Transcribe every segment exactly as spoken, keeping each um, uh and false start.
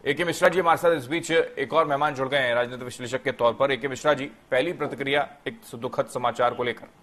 ए के मिश्रा जी हमारे साथ इस बीच एक और मेहमान जुड़ गए हैं राजनीतिक विश्लेषक के तौर पर। ए के मिश्रा जी, पहली प्रतिक्रिया एक दुखद समाचार को लेकर।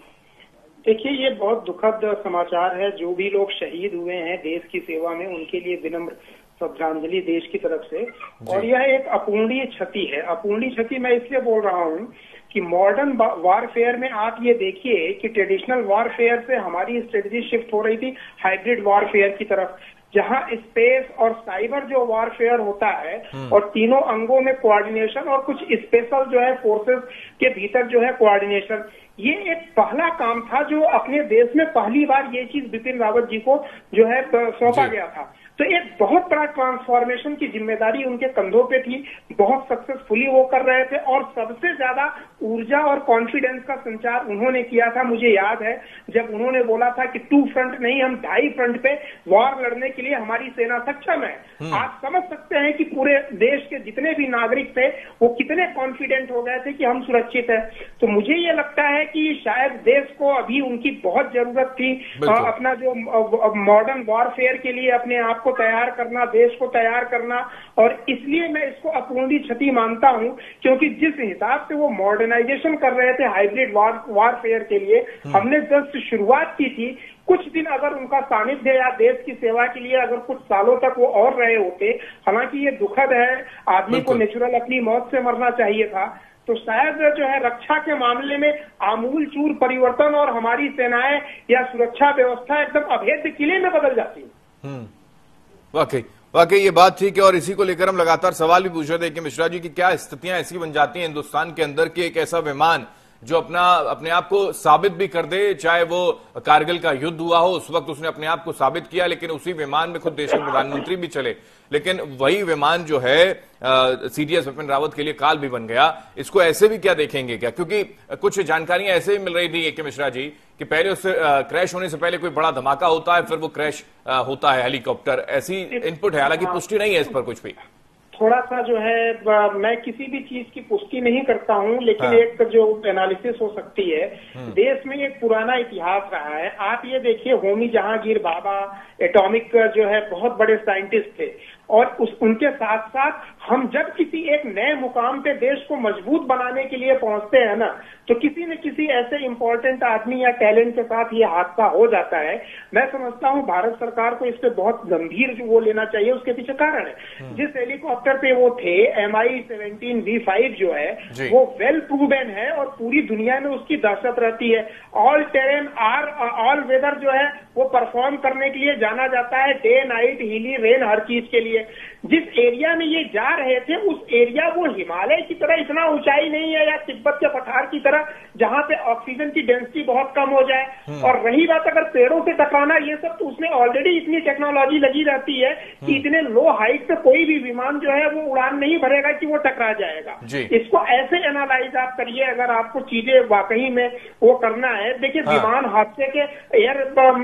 देखिए, ये बहुत दुखद समाचार है। जो भी लोग शहीद हुए हैं देश की सेवा में, उनके लिए विनम्र श्रद्धांजलि देश की तरफ से। और यह एक अपूर्णीय क्षति है। अपूर्णीय क्षति मैं इसलिए बोल रहा हूँ कि मॉडर्न वॉरफेयर में आप ये देखिए कि ट्रेडिशनल वॉरफेयर से हमारी स्ट्रेटजी शिफ्ट हो रही थी हाइब्रिड वॉरफेयर की तरफ, जहां स्पेस और साइबर जो वॉरफेयर होता है और तीनों अंगों में कोऑर्डिनेशन और कुछ स्पेशल जो है फोर्सेस के भीतर जो है कोऑर्डिनेशन, ये एक पहला काम था जो अपने देश में पहली बार ये चीज बिपिन रावत जी को जो है सौंपा गया था। तो एक बहुत बड़ा ट्रांसफॉर्मेशन की जिम्मेदारी उनके कंधों पे थी। बहुत सक्सेसफुली वो कर रहे थे और सबसे ज्यादा ऊर्जा और कॉन्फिडेंस का संचार उन्होंने किया था। मुझे याद है जब उन्होंने बोला था कि टू फ्रंट नहीं, हम ढाई फ्रंट पे वॉर लड़ने के लिए हमारी सेना सक्षम है। आप समझ सकते हैं कि पूरे देश के जितने भी नागरिक थे वो कितने कॉन्फिडेंट हो गए थे कि हम सुरक्षित है। तो मुझे ये लगता है कि शायद देश को अभी उनकी बहुत जरूरत थी अपना जो मॉडर्न वॉरफेयर के लिए अपने आप तैयार करना, देश को तैयार करना। और इसलिए मैं इसको अपूर्णीय क्षति मानता हूं, क्योंकि जिस हिसाब से वो मॉडर्नाइजेशन कर रहे थे हाइब्रिड वॉर वॉरफेयर के लिए, हमने जस्ट शुरुआत की थी। कुछ दिन अगर उनका सानिध्य या देश की सेवा के लिए अगर कुछ सालों तक वो और रहे होते, हालांकि ये दुखद है, आदमी को नेचुरल अपनी मौत से मरना चाहिए था, तो शायद जो है रक्षा के मामले में आमूल चूर परिवर्तन और हमारी सेनाएं या सुरक्षा व्यवस्था एकदम अभेद्य किले में बदल जाती है। वाकई वाकई ये बात ठीक है और इसी को लेकर हम लगातार सवाल भी पूछ रहे थे कि मिश्रा जी की क्या स्थितियां ऐसी बन जाती हैं हिंदुस्तान के अंदर कि एक ऐसा विमान जो अपना अपने आप को साबित भी कर दे, चाहे वो कारगिल का युद्ध हुआ हो उस वक्त उसने अपने आप को साबित किया, लेकिन उसी विमान में खुद देश के प्रधानमंत्री भी चले, लेकिन वही विमान जो है सीडीएस बिपिन रावत के लिए काल भी बन गया। इसको ऐसे भी क्या देखेंगे क्या? क्योंकि कुछ जानकारियां ऐसे भी मिल रही थी ए के मिश्रा जी कि पहले उससे क्रैश होने से पहले कोई बड़ा धमाका होता है, फिर वो क्रैश होता है हेलीकॉप्टर, ऐसी इनपुट है। हालांकि पुष्टि नहीं है इस पर कुछ भी। थोड़ा सा जो है मैं किसी भी चीज की पुष्टि नहीं करता हूं, लेकिन हाँ। एक जो एनालिसिस हो सकती है, देश में एक पुराना इतिहास रहा है। आप ये देखिए, होमी जहांगीर बाबा एटॉमिक जो है बहुत बड़े साइंटिस्ट थे, और उस उनके साथ साथ हम जब किसी एक नए मुकाम पे देश को मजबूत बनाने के लिए पहुंचते हैं ना, तो किसी न किसी ऐसे इंपॉर्टेंट आदमी या टैलेंट के साथ ये हादसा हो जाता है। मैं समझता हूं भारत सरकार को इस पे बहुत गंभीर वो लेना चाहिए। उसके पीछे कारण है, जिस हेलीकॉप्टर पे वो थे M I seventeen V five जो है वो वेल प्रूवन है और पूरी दुनिया में उसकी दहशत रहती है। All terrain or all weather जो है वो परफॉर्म करने के लिए जाना जाता है, डे नाइट हिली रेन हर चीज के लिए। जिस एरिया में ये जा रहे थे उस एरिया वो हिमालय की तरह इतना ऊंचाई नहीं है या तिब्बत के पठार की तरह जहां पे ऑक्सीजन की डेंसिटी बहुत कम हो जाए। और रही बात अगर पेड़ों से टकराना, ये सब तो उसमें ऑलरेडी इतनी टेक्नोलॉजी लगी रहती है कि इतने लो हाइट पे कोई भी विमान जो है वो उड़ान नहीं भरेगा कि वो टकरा जाएगा। इसको ऐसे एनालाइज आप करिए अगर आपको चीजें वाकई में वो करना है। देखिए, विमान हादसे के एयर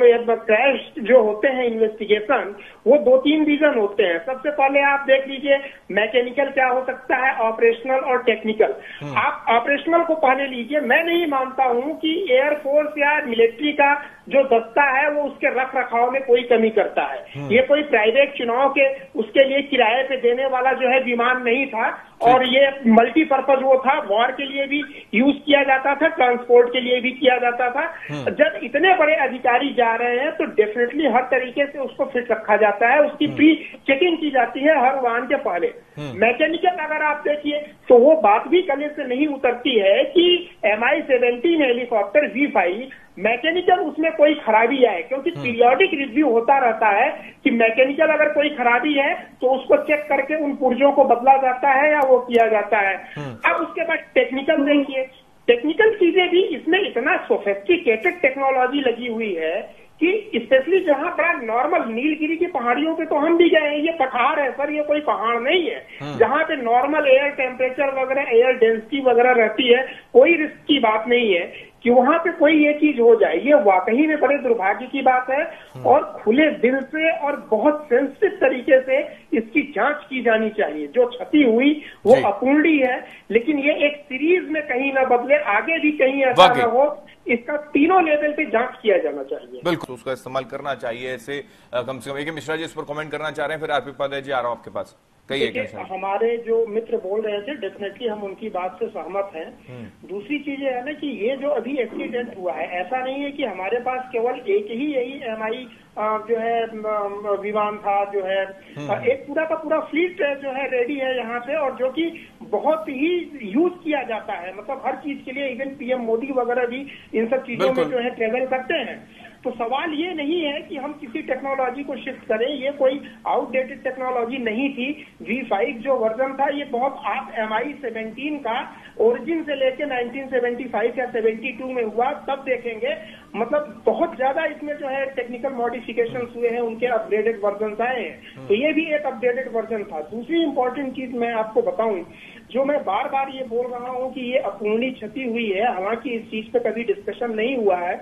क्रैश जो होते हैं इन्वेस्टिगेशन, वो दो तीन रीजन होते हैं। सबसे पहले आप देख लीजिए मैकेनिकल क्या हो सकता है, ऑपरेशनल और टेक्निकल। आप ऑपरेशनल को पहले लीजिए। मैं नहीं मानता हूं कि एयरफोर्स या मिलिट्री का जो दस्ता है वो उसके रख रखाव में कोई कमी करता है। ये कोई प्राइवेट चुनाव के उसके लिए किराए पे देने वाला जो है विमान नहीं था, और ये मल्टीपर्पज वो था, वॉर के लिए भी यूज किया जाता था, ट्रांसपोर्ट के लिए भी किया जाता था। जब इतने बड़े अधिकारी जा रहे हैं तो डेफिनेटली हर तरीके से उसको फिट रखा जाता है, उसकी प्री चेकिंग की जाती है हर वाहन के पहले। मैकेनिकल अगर आप देखिए तो वो बात भी गले से नहीं उतरती है कि M I seventeen helicopter V five mechanical उसमें कोई खराबी आए, क्योंकि पीरियोडिक रिव्यू होता रहता है कि मैकेनिकल अगर कोई खराबी है तो उसको चेक करके उन पुर्जों को बदला जाता है या वो किया जाता है। अब उसके बाद टेक्निकल देखिए, टेक्निकल चीजें भी इसमें इतना सोफिस्टिकेटेड टेक्नोलॉजी लगी हुई है कि स्पेशली जहां बड़ा नॉर्मल नीलगिरी की पहाड़ियों पे तो हम भी गए हैं, ये पठार है सर, ये कोई पहाड़ नहीं है। जहां पे नॉर्मल एयर टेम्परेचर वगैरह एयर डेंसिटी वगैरह रहती है, कोई रिस्क की बात नहीं है कि वहां पे कोई ये चीज हो जाए। ये वाकई में बड़े दुर्भाग्य की बात है और खुले दिल से और बहुत सेंसिटिव तरीके से इसकी जांच की जानी चाहिए। जो क्षति हुई वो अपूर्णीय है, लेकिन ये एक सीरीज में कहीं ना बदले, आगे भी कहीं ऐसा न हो, इसका तीनों लेवल पे जांच किया जाना चाहिए। बिल्कुल, उसका इस्तेमाल करना चाहिए ऐसे कम से कम। ए के मिश्रा जी इस पर कमेंट करना चाह रहे हैं, फिर आरपी उपाध्याय जी आ रहा हूं आपके पास। देखिए, हमारे जो मित्र बोल रहे थे डेफिनेटली हम उनकी बात से सहमत हैं। दूसरी चीज है ना कि ये जो अभी एक्सीडेंट हुआ है, ऐसा नहीं है कि हमारे पास केवल एक ही यही एम आई जो है विमान था, जो है एक पूरा का पूरा फ्लीट जो है रेडी है यहाँ पे, और जो कि बहुत ही यूज किया जाता है, मतलब हर चीज के लिए। इवन पीएम मोदी वगैरह भी इन सब चीजों में जो है ट्रेवल करते हैं। तो सवाल ये नहीं है कि हम किसी टेक्नोलॉजी को शिफ्ट करें, ये कोई आउटडेटेड टेक्नोलॉजी नहीं थी। वी फाइव जो वर्जन था ये बहुत, आप एम आई सेवेंटीन का ओरिजिन से लेके नाइनटीन सेवेंटी फाइव या सेवेंटी टू में हुआ तब देखेंगे, मतलब बहुत ज्यादा इसमें जो है टेक्निकल मॉडिफिकेशन हुए हैं, उनके अपग्रेडेड वर्जन आए हैं। तो ये भी एक अपडेटेड वर्जन था। दूसरी इंपॉर्टेंट चीज मैं आपको बताऊं, जो मैं बार बार ये बोल रहा हूँ कि ये अपूर्णीय क्षति हुई है, हालांकि इस चीज पे कभी डिस्कशन नहीं हुआ है।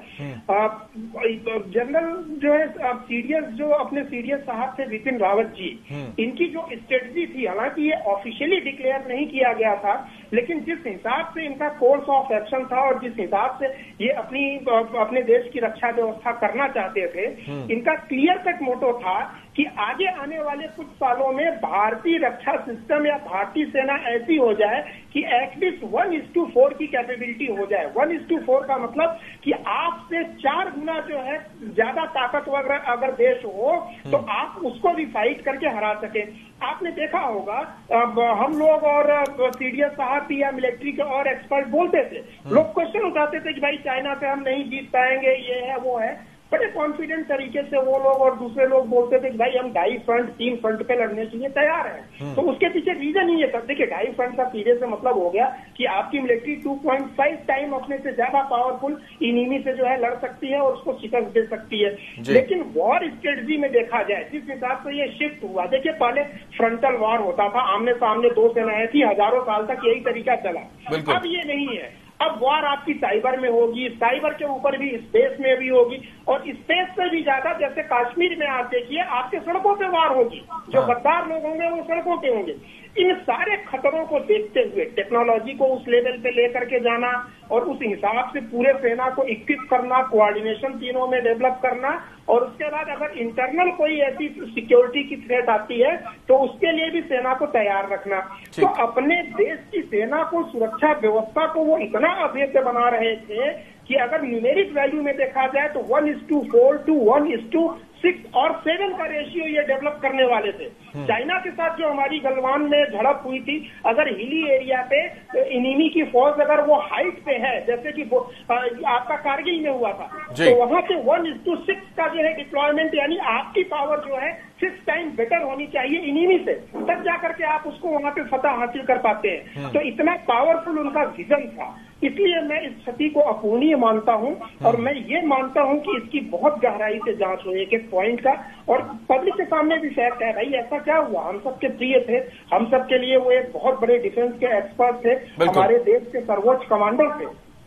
जनरल जो है सीडीएस, जो अपने सीडीएस साहब थे विपिन रावत जी, इनकी जो स्ट्रेटजी थी, हालांकि ये ऑफिशियली डिक्लेयर नहीं किया गया था, लेकिन जिस हिसाब से इनका कोर्स ऑफ एक्शन था और जिस हिसाब से ये अपनी अपने देश की रक्षा व्यवस्था करना चाहते थे, इनका क्लियर कट मोटो था कि आगे आने वाले कुछ सालों में भारतीय रक्षा सिस्टम या भारतीय सेना ऐसी हो जाए कि at least one is to four की कैपेबिलिटी हो जाए। वन इज टू फोर का मतलब कि आपसे चार गुना जो है ज्यादा ताकतवर अगर देश हो तो आप उसको भी फाइट करके हरा सके। आपने देखा होगा, अब हम लोग और सीडीएस साहब भी या मिलिट्री के और एक्सपर्ट बोलते थे, लोग क्वेश्चन उठाते थे कि भाई चाइना से हम नहीं जीत पाएंगे, ये है वो है, बड़े कॉन्फिडेंट तरीके से वो लोग और दूसरे लोग बोलते थे कि भाई हम ढाई फ्रंट तीन फ्रंट पे लड़ने के लिए तैयार हैं। तो उसके पीछे रीजन ही है। तब देखिए, ढाई फ्रंट का सीधे से मतलब हो गया कि आपकी military two point five time अपने से ज्यादा पावरफुल इनिमी से जो है लड़ सकती है और उसको शिकस्त दे सकती है। लेकिन वॉर स्ट्रेटजी में देखा जाए जिस हिसाब से ये शिफ्ट हुआ, देखिए पहले फ्रंटल वॉर होता था, आमने सामने दो सेनाएं थी, हजारों साल तक यही तरीका चला। अब ये नहीं है, अब वॉर आपकी साइबर में होगी, साइबर के ऊपर भी स्पेस में भी होगी, और स्पेस से भी ज्यादा जैसे कश्मीर में आप देखिए आपके सड़कों पे वार होगी। जो गद्दार लोग होंगे वो सड़कों पे होंगे। इन सारे खतरों को देखते हुए टेक्नोलॉजी को उस लेवल पे लेकर के जाना और उस हिसाब से पूरे सेना को इक्विप करना, कोऑर्डिनेशन तीनों में डेवलप करना, और उसके बाद अगर इंटरनल कोई ऐसी सिक्योरिटी की थ्रेट आती है तो उसके लिए भी सेना को तैयार रखना। तो अपने देश की सेना को, सुरक्षा व्यवस्था को वो इतना अभेद्य बना रहे थे कि अगर न्यूमेरिक वैल्यू में देखा जाए तो one is to four two one is to six और सेवन का रेशियो ये डेवलप करने वाले थे। चाइना के साथ जो हमारी गलवान में झड़प हुई थी, अगर हिली एरिया पे इनिमी की फौज अगर वो हाइट पे है, जैसे कि आपका कारगिल में हुआ था, तो वहां पे वन इज टू सिक्स का जो है डिप्लॉयमेंट, यानी आपकी पावर जो है सिक्स टाइम बेटर होनी चाहिए इनिमी से, तब जाकर के आप उसको वहां पे फतह हासिल कर पाते हैं। तो इतना पावरफुल उनका विजन था। इसलिए मैं इस क्षति को अपूर्णीय मानता हूं, और मैं ये मानता हूं कि इसकी बहुत गहराई से जांच हो एक एक पॉइंट का, और पब्लिक के सामने भी फैक्ट है भाई ऐसा क्या हुआ। हम सबके प्रिय थे, हम सबके लिए वो एक बहुत बड़े डिफेंस के एक्सपर्ट थे, हमारे देश के सर्वोच्च कमांडर थे।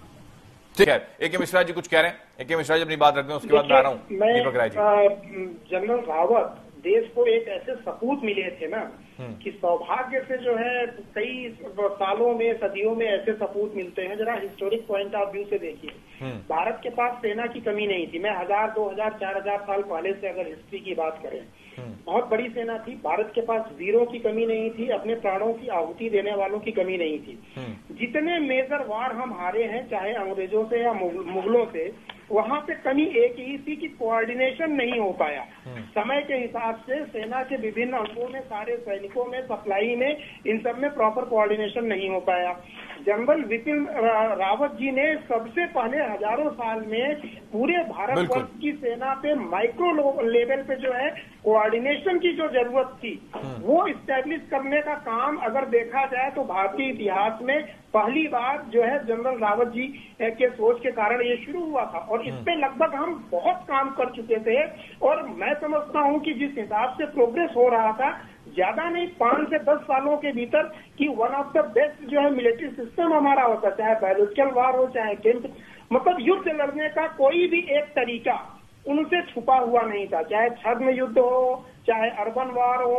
ठीक है, ए के मिश्रा जी कुछ कह रहे हैं? ए के मिश्रा जी अपनी बात रखते हैं, उसके बाद मैं आ रहा हूँ दीपक राय जी। जनरल रावत, देश को एक ऐसे सपूत मिले थे ना कि सौभाग्य से जो है कई सालों में, सदियों में ऐसे सपूत मिलते हैं। जरा हिस्टोरिक पॉइंट ऑफ व्यू से देखिए, भारत के पास सेना की कमी नहीं थी। मैं हजार दो हजार चार हजार साल पहले से अगर हिस्ट्री की बात करें, बहुत बड़ी सेना थी। भारत के पास वीरों की कमी नहीं थी, अपने प्राणों की आहुति देने वालों की कमी नहीं थी। जितने मेजर वार हम हारे हैं, चाहे अंग्रेजों से या मुगलों से, वहां पे कमी एक ही थी कि कोऑर्डिनेशन नहीं हो पाया। समय के हिसाब से सेना के विभिन्न अंगों में, सारे सैनिकों में, सप्लाई में, इन सब में प्रॉपर कोऑर्डिनेशन नहीं हो पाया। जनरल विपिन रावत जी ने सबसे पहले हजारों साल में पूरे भारतवर्ष की सेना पे माइक्रो लेवल पे जो है कोऑर्डिनेशन की जो जरूरत थी वो इस्टेब्लिश करने का काम अगर देखा जाए तो भारतीय इतिहास में पहली बार जो है जनरल रावत जी के सोच के कारण ये शुरू हुआ था, और इस पे लगभग हम बहुत काम कर चुके थे। और मैं समझता हूं कि जिस हिसाब से प्रोग्रेस हो रहा था, ज्यादा नहीं पांच से दस सालों के भीतर कि वन ऑफ द बेस्ट जो है मिलिट्री सिस्टम हमारा होता, चाहे बायोलॉजिकल वार हो, चाहे केमिकल, मतलब युद्ध लड़ने का कोई भी एक तरीका उनसे छुपा हुआ नहीं था। चाहे छद्म युद्ध हो, चाहे अर्बन वार हो,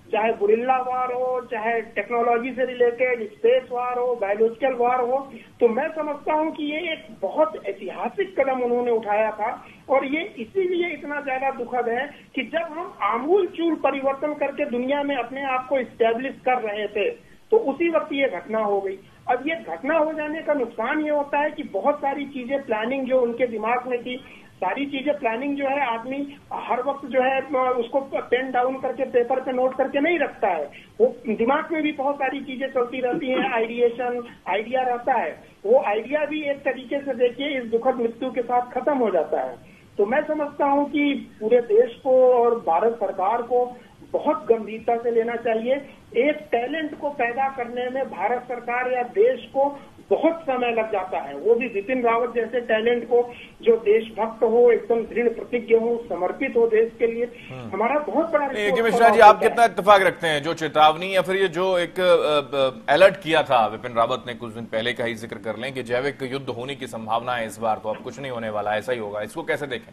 चाहे गुरिल्ला वार हो, चाहे टेक्नोलॉजी से रिलेटेड स्पेस वार हो, बायोलॉजिकल वार हो। तो मैं समझता हूं कि ये एक बहुत ऐतिहासिक कदम उन्होंने उठाया था और ये इसीलिए इतना ज्यादा दुखद है कि जब हम आमूल चूल परिवर्तन करके दुनिया में अपने आप को इस्टेब्लिश कर रहे थे तो उसी वक्त ये घटना हो गई। अब ये घटना हो जाने का नुकसान ये होता है कि बहुत सारी चीजें प्लानिंग जो उनके दिमाग में थी, सारी चीजें प्लानिंग जो है आदमी हर वक्त जो है उसको पेन डाउन करके पेपर पे नोट करके नहीं रखता है, वो दिमाग में भी बहुत सारी चीजें चलती रहती हैं, आइडिएशन आइडिया रहता है, वो आइडिया भी एक तरीके से देखिए इस दुखद मृत्यु के साथ खत्म हो जाता है। तो मैं समझता हूं कि पूरे देश को और भारत सरकार को बहुत गंभीरता से लेना चाहिए। एक टैलेंट को पैदा करने में भारत सरकार या देश को बहुत समय लग जाता है, वो भी विपिन रावत जैसे टैलेंट को जो देशभक्त हो, एकदम दृढ़ प्रतिज्ञ हो, समर्पित हो देश के लिए। हमारा बहुत बड़ा मिश्रा जी, आप कितना इत्तेफाक रखते हैं जो चेतावनी या फिर ये जो एक अलर्ट किया था विपिन रावत ने कुछ दिन पहले का ही जिक्र कर लें कि जैविक युद्ध होने की संभावना है इस बार, तो अब कुछ नहीं होने वाला, ऐसा ही होगा, इसको कैसे देखें?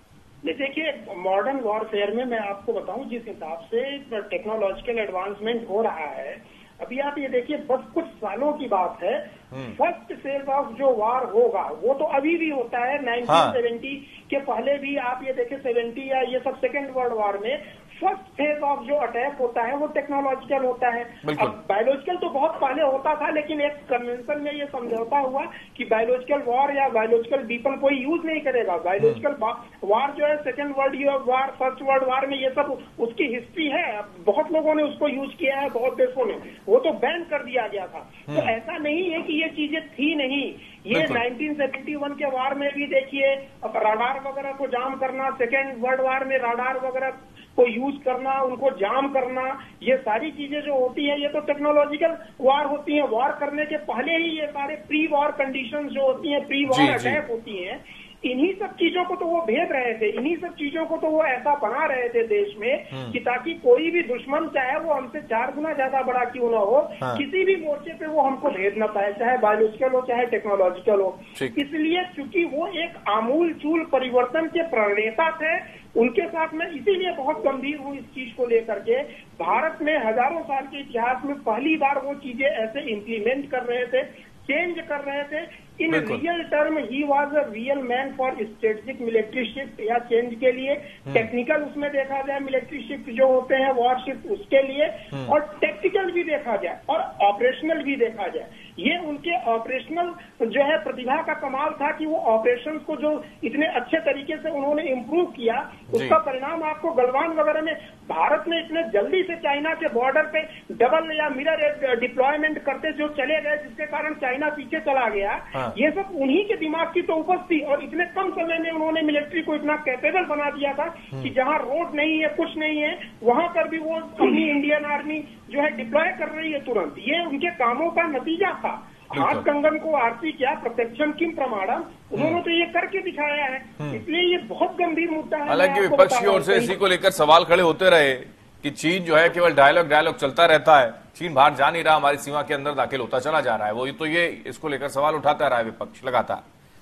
देखिए, मॉडर्न वॉरफेयर में मैं आपको बताऊं जिस हिसाब से टेक्नोलॉजिकल एडवांसमेंट हो रहा है, अभी आप ये देखिए बस कुछ सालों की बात है, फर्स्ट फेज ऑफ जो वार होगा वो तो अभी भी होता है नाइनटीन सेवेंटी के पहले भी। आप ये देखिए सेवेंटी या ये सब सेकेंड वर्ल्ड वॉर में फर्स्ट फेज ऑफ जो अटैक होता है वो टेक्नोलॉजिकल होता है। अब बायोलॉजिकल तो बहुत पहले होता था, लेकिन एक कन्वेंशन में ये समझौता हुआ कि बायोलॉजिकल वॉर या बायोलॉजिकल वीपन कोई यूज नहीं करेगा। बायोलॉजिकल वार जो है second world war, first world war में ये सब उसकी हिस्ट्री है, बहुत लोगों ने उसको यूज किया है, बहुत देशों में, वो तो बैन कर दिया गया था। तो ऐसा नहीं है कि ये चीजें थी नहीं, ये नाइनटीन सेवेंटी वन के वार में भी देखिए राडार वगैरह को जाम करना, सेकेंड वर्ल्ड वार में राडार वगैरह को यूज करना, उनको जाम करना, ये सारी चीजें जो होती हैं ये तो टेक्नोलॉजिकल वार होती हैं। वार करने के पहले ही ये सारे प्री वॉर कंडीशंस जो होती हैं, प्री वॉर अटैक होती हैं, इन्हीं सब चीजों को तो वो भेद रहे थे, इन्हीं सब चीजों को तो वो ऐसा बना रहे थे देश में कि ताकि कोई भी दुश्मन चाहे वो हमसे चार गुना ज्यादा बड़ा क्यों ना हो, हाँ। किसी भी मोर्चे पे वो हमको भेद न पाए, चाहे बायोलॉजिकल हो चाहे टेक्नोलॉजिकल हो। इसलिए चूंकि वो एक आमूल चूल परिवर्तन के प्रणेता थे, उनके साथ मैं इसीलिए बहुत गंभीर हूँ इस चीज को लेकर के। भारत में हजारों साल के इतिहास में पहली बार वो चीजें ऐसे इम्प्लीमेंट कर रहे थे, चेंज कर रहे थे। In real term he was a real man for strategic military shift या चेंज के लिए, टेक्निकल उसमें देखा जाए मिलिट्री शिफ्ट जो होते हैं वॉर शिफ्ट उसके लिए, और टेक्टिकल भी देखा जाए और ऑपरेशनल भी देखा जाए। ये उनके ऑपरेशनल जो है प्रतिभा का कमाल था कि वो ऑपरेशंस को जो इतने अच्छे तरीके से उन्होंने इम्प्रूव किया, उसका परिणाम आपको गलवान वगैरह में भारत में इतने जल्दी से चाइना के बॉर्डर पे डबल या मिरर डिप्लॉयमेंट करते जो चले गए, जिसके कारण चाइना पीछे चला गया। हाँ। ये सब उन्हीं के दिमाग की तो उपज थी, और इतने कम समय में उन्होंने मिलिट्री को इतना कैपेबल बना दिया था कि जहां रोड नहीं है, कुछ नहीं है, वहां पर भी वो अपनी इंडियन आर्मी जो है डिप्लॉय कर रही है तुरंत। ये उनके कामों का नतीजा था। हाथ कंगन को आरती क्या, प्रत्यक्षम किम प्रमाणम, उन्होंने तो ये करके दिखाया है। इसलिए ये बहुत गंभीर मुद्दा है। हालांकि विपक्ष की ओर से इसी को लेकर सवाल खड़े होते रहे कि चीन जो है केवल डायलॉग डायलॉग चलता रहता है, चीन बाहर जा नहीं रहा, हमारी सीमा के अंदर दाखिल होता चला जा रहा है। वो तो ये इसको लेकर सवाल उठाता रहा है विपक्ष लगातार।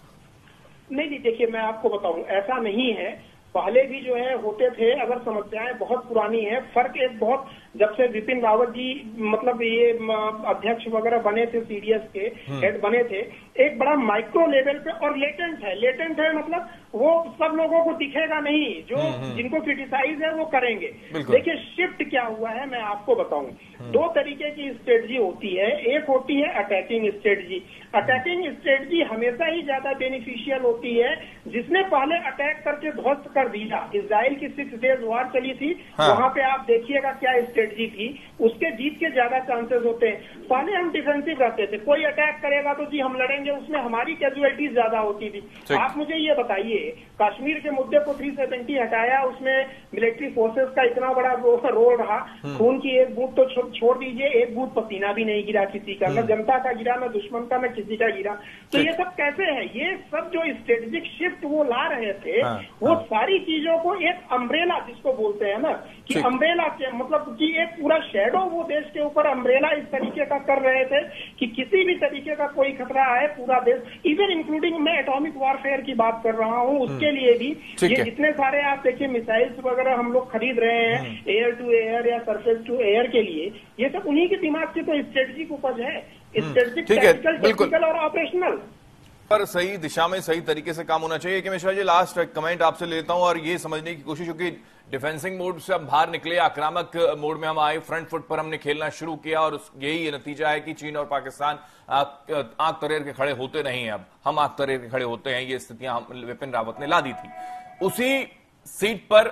नहीं नहीं, देखिए मैं आपको बताऊं, ऐसा नहीं है, पहले भी जो है होते थे। अगर समस्याएं बहुत पुरानी है, फर्क एक बहुत, जब से विपिन रावत जी मतलब ये अध्यक्ष वगैरह बने थे, सीडीएस के हेड बने थे, एक बड़ा माइक्रो लेवल पे, और लेटेंट है। लेटेंट है मतलब वो सब लोगों को दिखेगा नहीं, जो जिनको क्रिटिसाइज है वो करेंगे। देखिए शिफ्ट क्या हुआ है मैं आपको बताऊं, दो तरीके की स्ट्रेटजी होती है। एक होती है अटैकिंग स्ट्रेटजी। अटैकिंग स्ट्रेटजी हमेशा ही ज्यादा बेनिफिशियल होती है, जिसने पहले अटैक करके ध्वस्त कर दिया। इजराइल की सिक्स डेज वॉर चली थी, हाँ। वहां पे आप देखिएगा क्या स्ट्रेटजी थी, उसके जीत के ज्यादा चांसेस होते हैं। पहले हम डिफेंसिव रहते थे, कोई अटैक करेगा तो जी हम लड़ेंगे, उसमें हमारी कैजुअलिटीज ज्यादा होती थी। आप मुझे ये बताइए, कश्मीर के मुद्दे को थ्री सेवेंटी हटाया, उसमें मिलिट्री फोर्सेस का इतना बड़ा रोल रहा, खून की एक बूंद तो छोड़ दीजिए, एक बूंद पसीना भी नहीं गिरा किसी का, न जनता का गिरा, न दुश्मन का, न किसी का गिरा। तो ये सब कैसे है? ये सब जो स्ट्रेटेजिक शिफ्ट वो ला रहे थे, हाँ, वो हाँ। सारी चीजों को एक अम्ब्रेला जिसको बोलते हैं ना, कि अम्ब्रेला के मतलब कि एक पूरा शेडो वो देश के ऊपर अम्ब्रेला इस तरीके का कर रहे थे कि किसी भी तरीके का कोई खतरा है पूरा देश, इवन इंक्लूडिंग मैं एटॉमिक वॉरफेयर की बात कर रहा हूँ, उसके लिए भी ये जितने सारे आप देखिए मिसाइल्स वगैरह हम लोग खरीद रहे हैं एयर टू एयर या सरफेस टू एयर के लिए, ये सब उन्हीं के दिमाग की तो स्ट्रेटजिक उपज है, स्ट्रेटजिक, टैक्टिकल, टेक्निकल और ऑपरेशनल। पर सही दिशा में सही तरीके से काम होना चाहिए कि मिश्रा जी लास्ट कमेंट आपसे लेता हूं और ये समझने की कोशिश हो कि डिफेंसिंग मोड से हम बाहर निकले, आक्रामक मोड में हम आए, फ्रंट फुट पर हमने खेलना शुरू किया और यही नतीजा है कि चीन और पाकिस्तान आंख तरेर के खड़े होते नहीं है, अब हम आंख तरेर के खड़े होते हैं, ये स्थितियां विपिन रावत ने ला दी थी। उसी सीट पर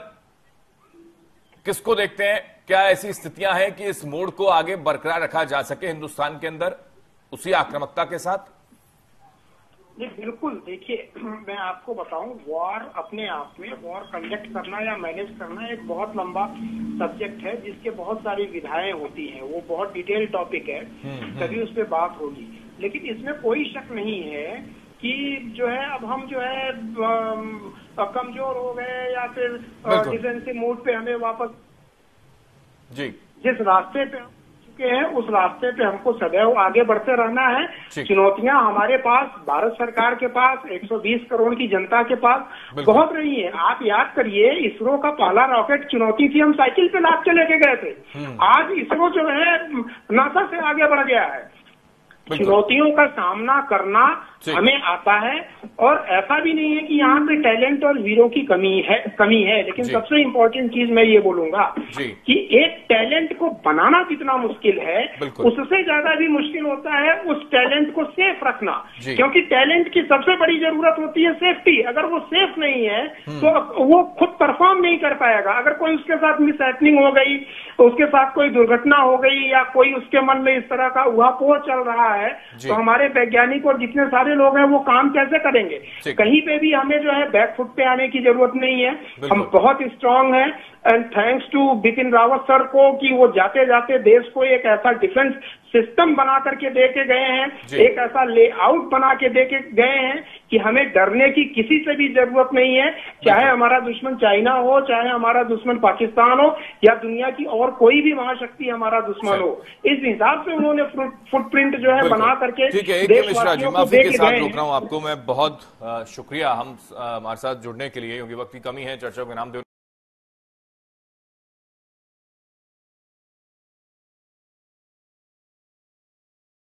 किसको देखते हैं, क्या ऐसी स्थितियां हैं कि इस मोड को आगे बरकरार रखा जा सके हिंदुस्तान के अंदर उसी आक्रामकता के साथ? जी बिल्कुल, देखिए मैं आपको बताऊं, वॉर अपने आप में वॉर कंडक्ट करना या मैनेज करना एक बहुत लंबा सब्जेक्ट है जिसके बहुत सारी विधाएं होती हैं, वो बहुत डिटेल टॉपिक है, तभी उस पर बात होगी। लेकिन इसमें कोई शक नहीं है कि जो है अब हम जो है आ, कमजोर हो गए या फिर डिफेंसिव मोड पे हमें वापस जी जिस रास्ते पे के हैं उस रास्ते पे हमको सदैव आगे बढ़ते रहना है। चुनौतियां हमारे पास, भारत सरकार के पास, एक सौ बीस करोड़ की जनता के पास बहुत रही है। आप याद करिए, इसरो का पहला रॉकेट चुनौती थी, हम साइकिल पे लाद के लेके गए थे। आज इसरो जो है नासा से आगे बढ़ गया है। चुनौतियों का सामना करना हमें आता है और ऐसा भी नहीं है कि यहाँ पे टैलेंट और वीरों की कमी है कमी है लेकिन सबसे इम्पोर्टेंट चीज मैं ये बोलूंगा कि एक टैलेंट को बनाना कितना मुश्किल है, उससे ज्यादा भी मुश्किल होता है उस टैलेंट को सेफ रखना, क्योंकि टैलेंट की सबसे बड़ी जरूरत होती है सेफ्टी। अगर वो सेफ नहीं है तो वो खुद परफॉर्म नहीं कर पाएगा। अगर कोई उसके साथ मिसहैपनिंग हो गई, उसके साथ कोई दुर्घटना हो गई या कोई उसके मन में इस तरह का उहापोह चल रहा है तो हमारे वैज्ञानिक और जितने सारे लोग हैं वो काम कैसे करेंगे? कहीं पे भी हमें जो है बैक फुट पे आने की जरूरत नहीं है, हम बहुत स्ट्रांग हैं। And thanks to Bipin Rawat sir को कि वो जाते जाते देश को एक ऐसा डिफेंस सिस्टम बना करके दे के गए हैं, एक ऐसा लेआउट बना के दे के गए हैं कि हमें डरने की किसी से भी जरूरत नहीं है, चाहे हमारा दुश्मन चाइना हो, चाहे हमारा दुश्मन पाकिस्तान हो या दुनिया की और कोई भी महाशक्ति हमारा दुश्मन हो। इस हिसाब से उन्होंने फुटप्रिंट जो है बना करके देशवासियों को दे के गए हैं। रोक रहा हूं आपको मैं, बहुत शुक्रिया हम हमारे साथ जुड़ने के लिए, क्योंकि वक्त की कमी है, चर्चा को नाम दे